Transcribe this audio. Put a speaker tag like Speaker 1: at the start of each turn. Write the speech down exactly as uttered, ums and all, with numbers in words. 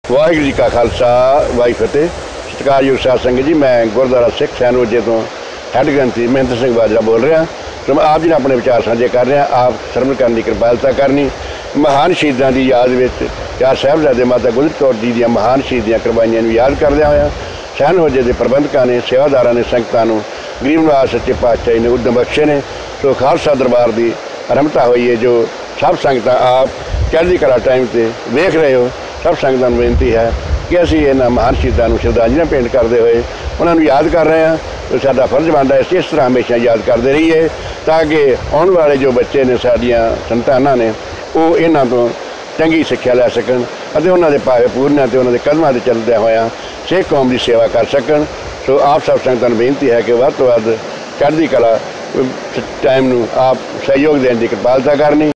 Speaker 1: वाहिगुरू जी का खालसा वाहि फतेह। सत्कारयोग साध संगत जी, मैं गुरुद्वारा सिख सैनोजे तो हैड ग्रंथी महेंद्र सिंह बाजरा बोल रहा। तो मैं आप जी ने अपने विचार साझे कर रहा। आप सरवण करने की कृपालता करनी। महान शहीदों की याद में चार साहिबजादे माता गुजर कौर जी दी महान शहीदियाँ कुर्बानियों को याद करदे होया सैनोजे के प्रबंधकों ने, सेवादारों ने, संगतां नूं गरीब नवाज सच्चे पातशाही ने उद्यम बख्शे ने। तो खालसा दरबार की आरंभता हुई है जो सब संगतां आप चढ़ती कला टाइम से वेख रहे हो। सब संगतां नूं बेनती है कि असीं इन्हां महान शहीदों को श्रद्धांजलियां भेंट करते हुए उन्होंने याद कर रहे हैं। तो साडा फर्ज बनता है इस तरह हमेशा याद करते रहिए ताकि आने वाले जो बच्चे ने साडियां संतानां ने वो इन्हां तो चंगी सिक्ख्या लै सकन अते उन्हां दे भावे पूरन ते उन्हां दे कदमां ते चलदे होया सिख कौम की सेवा कर सकन। सो आप सब संगतां नूं बेनती है कि वध तो वध चढ़ती कला टाइम नूं आप सहयोग देने की कृपालता करनी।